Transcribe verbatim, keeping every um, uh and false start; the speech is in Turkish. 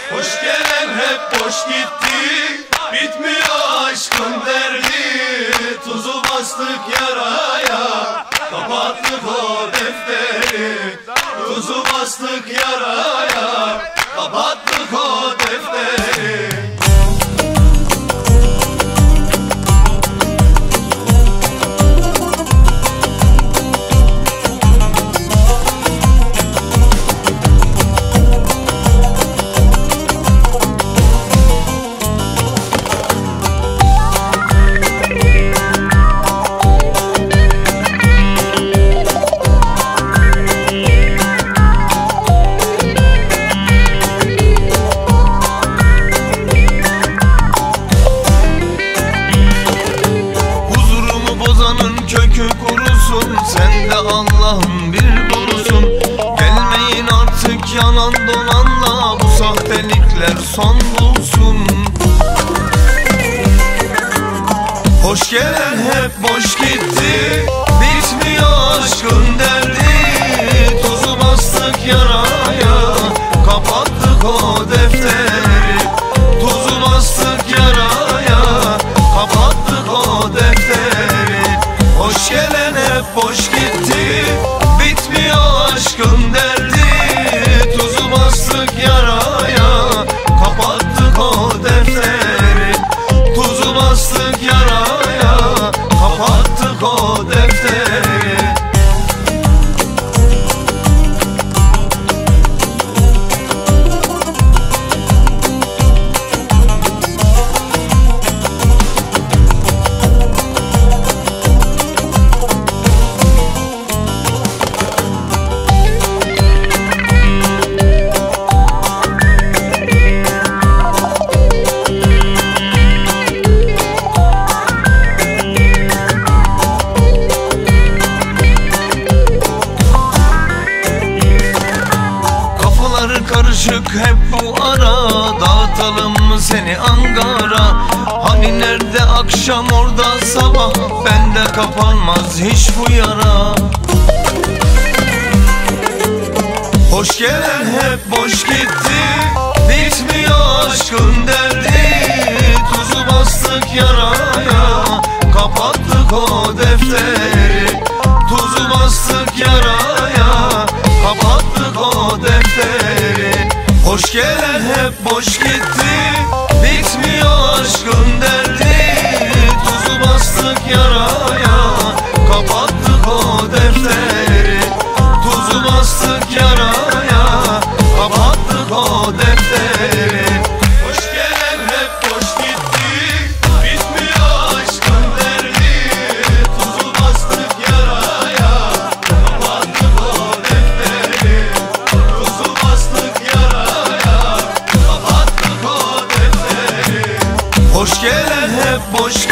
Hoş gelen hep boş gitti, bitmiyor aşkın derdi. Tuzu bastık yaraya, kapattık o defteri. Tuzu bastık yaraya, kapattık o defteri. Kökü kurusun, sen de Allah'ın bir korusun. Gelmeyin artık yalan dolanla, bu sahtelikler son bulsun. Hoş gelen hep boş gitti, bitmiyor aşkın derdi. Tuzu bastık yaraya, kapattık o defteri. Tuzu bastık yaraya, kapattık o defteri. Hoş gelen hep boş gitti, bitmiyor aşkın derdi. Tuzu bastık yaraya, kapattık o defteri. Tuzu bastık yaraya, kapattık o defteri. Karışık hep bu ara, dağıtalım mı seni Ankara? Hani nerede akşam orada sabah, bende kapanmaz hiç bu yara. Hoş gelen hep boş gitti, bitmiyor aşkın derdi. Tuzu bastık yaraya, kapattık o defteri. Tuzu bastık yaraya, kapattık o defteri. Hoş gelen hep boş gitti, bitmiyor aşkın derdi. Tuzu bastık yaraya, kapattık o defteri. Tuzu bastık yaraya, kapattık o defteri. Hoş gelen hep boş gitti, bitmiyor aşkın derdi. Tuzu bastık yaraya, kapattık o defteri. Tuzu bastık yaraya, kapattık o defteri. Hoş gelen hep boş